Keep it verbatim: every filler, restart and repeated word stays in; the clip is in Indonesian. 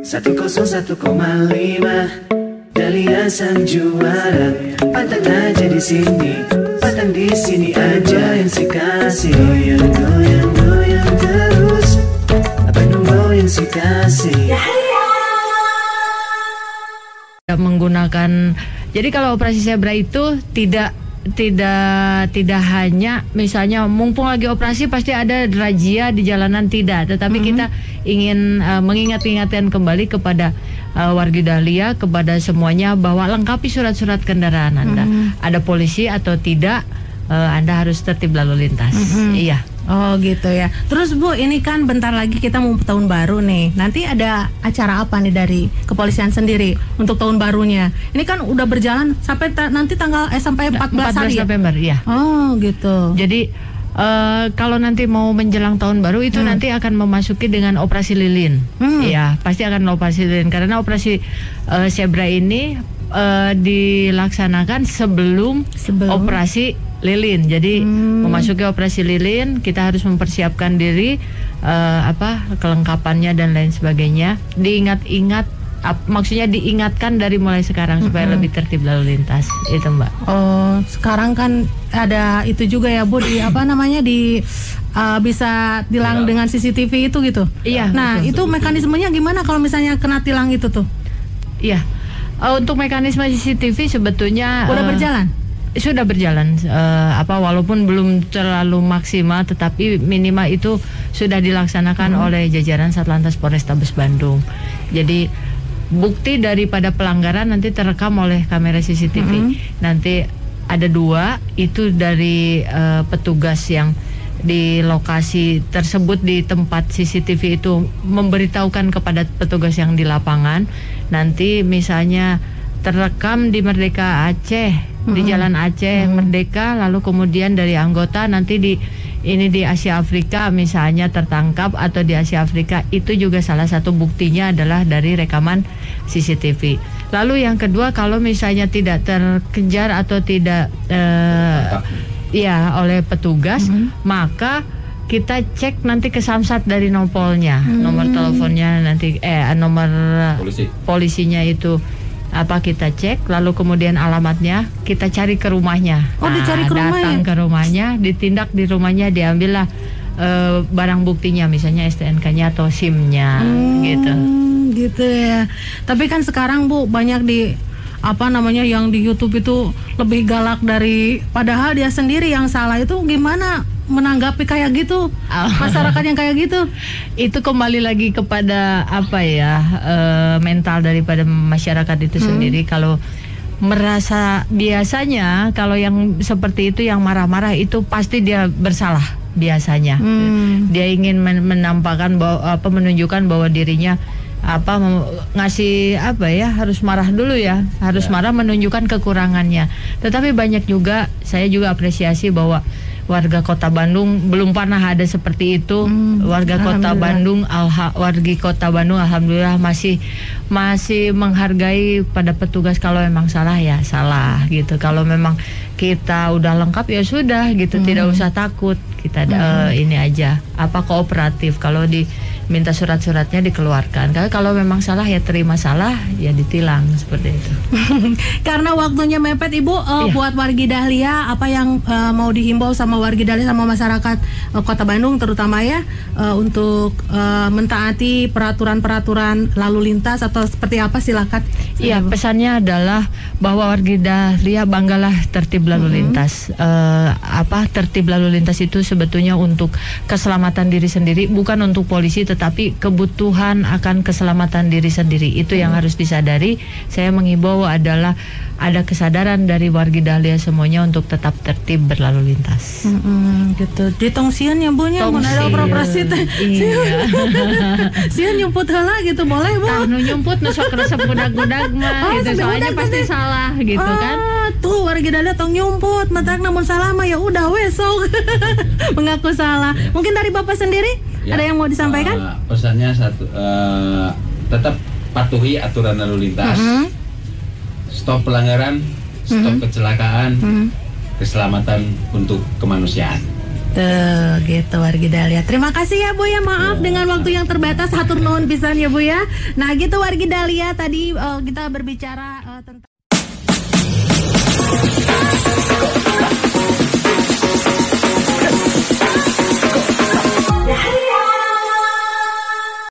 seratus satu koma lima Dahlia sang juara. Pantang aja di sini, pantang di sini aja yang si kasih. Goyang, goyang, goyang terus. Bandung goyang si kasih. Menggunakan, jadi kalau operasi zebra itu tidak tidak tidak hanya misalnya mumpung lagi operasi pasti ada razia di jalanan, tidak, tetapi mm-hmm. kita ingin uh, mengingat-ingatkan kembali kepada uh, wargi Dahlia, kepada semuanya bahwa lengkapi surat-surat kendaraan Anda. Mm-hmm. Ada polisi atau tidak, uh, Anda harus tertib lalu lintas. Mm-hmm. Iya. Oh gitu ya. Terus Bu, ini kan bentar lagi kita mau tahun baru nih. Nanti ada acara apa nih dari kepolisian sendiri untuk tahun barunya? Ini kan udah berjalan sampai ta- nanti tanggal eh sampai empat belas hari ya? November ya. Oh gitu. Jadi uh, kalau nanti mau menjelang tahun baru itu hmm. nanti akan memasuki dengan operasi lilin. Hmm. Ya, pasti akan operasi lilin karena operasi uh, zebra ini uh, dilaksanakan sebelum, sebelum operasi lilin. Jadi hmm. memasuki operasi lilin kita harus mempersiapkan diri, uh, apa kelengkapannya dan lain sebagainya. Diingat-ingat, ap, maksudnya diingatkan dari mulai sekarang supaya hmm. lebih tertib lalu lintas. Itu Mbak. Oh, sekarang kan ada itu juga ya Bu, di apa namanya di uh, bisa tilang ya. Dengan C C T V itu gitu. Iya. Nah, betul, itu betul, mekanismenya gimana kalau misalnya kena tilang itu tuh? Iya. Uh, untuk mekanisme C C T V sebetulnya udah uh, berjalan. Sudah berjalan, uh, apa walaupun belum terlalu maksimal, tetapi minimal itu sudah dilaksanakan hmm. oleh jajaran Satlantas Polrestabes Bandung. Jadi bukti daripada pelanggaran nanti terekam oleh kamera C C T V. Hmm. Nanti ada dua, itu dari uh, petugas yang di lokasi tersebut, di tempat C C T V itu memberitahukan kepada petugas yang di lapangan. Nanti misalnya terekam di Merdeka Aceh, mm-hmm. di Jalan Aceh mm-hmm. Merdeka, lalu kemudian dari anggota nanti di ini di Asia Afrika misalnya tertangkap, atau di Asia Afrika, itu juga salah satu buktinya adalah dari rekaman C C T V. Lalu yang kedua, kalau misalnya tidak terkejar atau tidak uh, ya oleh petugas, mm-hmm. maka kita cek nanti ke Samsat dari Nopolnya, hmm. nomor teleponnya nanti eh nomor Polisi. polisinya itu apa kita cek, lalu kemudian alamatnya kita cari ke rumahnya. Oh, nah, dicari ke rumahnya. Datang ke rumahnya, ditindak di rumahnya, diambillah uh, barang buktinya, misalnya S T N K-nya atau SIM-nya, hmm, gitu. Gitu ya. Tapi kan sekarang Bu banyak di apa namanya yang di YouTube itu lebih galak dari padahal dia sendiri yang salah. Itu gimana menanggapi kayak gitu, masyarakat yang kayak gitu? Itu kembali lagi kepada apa ya, e, mental daripada masyarakat itu hmm. sendiri. Kalau merasa, biasanya kalau yang seperti itu, yang marah-marah itu pasti dia bersalah biasanya. hmm. Dia ingin men- menampakkan bahwa apa, menunjukkan bahwa dirinya apa mem- ngasih apa ya, harus marah dulu ya, harus ya. marah menunjukkan kekurangannya. Tetapi banyak juga, saya juga apresiasi bahwa warga Kota Bandung belum pernah ada seperti itu. Hmm, warga Kota Bandung, alha, wargi Kota Bandung alhamdulillah masih masih menghargai pada petugas. Kalau memang salah ya salah gitu. Kalau memang kita udah lengkap ya sudah gitu, hmm. tidak usah takut. Kita hmm. uh, ini aja apa kooperatif. Kalau diminta surat-suratnya dikeluarkan. Kalau kalau memang salah ya terima salah, ya ditilang seperti itu. Karena waktunya mepet, Ibu, uh, iya. buat wargi Dahlia, apa yang uh, mau dihimbau sama wargi Dahlia, sama masyarakat uh, Kota Bandung terutama ya, uh, untuk uh, mentaati peraturan-peraturan lalu lintas atau seperti apa, silakan. Iya, pesannya adalah bahwa wargi Dahlia banggalah tertib lalu mm-hmm. lintas. Uh, apa tertib lalu lintas itu sebetulnya untuk keselamatan diri sendiri, bukan untuk polisi, tetapi kebutuhan akan keselamatan diri sendiri. Itu yang harus disadari. Saya mengimbau adalah ada kesadaran dari wargi Dahlia semuanya untuk tetap tertib berlalu lintas. Mm-hmm, gitu. Di tongsian ya Bu nya, mun ada operasi teh. Iya. Sieun nyumput heula gitu boleh Bu? Tah nu nyumput nu sok resep budak-budak mah, oh, gitu soalnya pasti salah gitu ah, kan. Tuh wargi Dahlia tong nyumput, mentak namun salah mah ya udah we sok. Mengaku salah. Mungkin dari Bapak sendiri ya, ada yang mau disampaikan? Uh, pesannya satu, uh, tetap patuhi aturan lalu lintas. Mm-hmm. Stop pelanggaran, stop mm-hmm. kecelakaan, mm-hmm. keselamatan untuk kemanusiaan. Tuh gitu wargi Dahlia. Terima kasih ya Bu ya, maaf dengan waktu yang terbatas, hatur nuhun pisan ya Bu ya. Nah gitu wargi Dahlia, tadi uh, kita berbicara uh,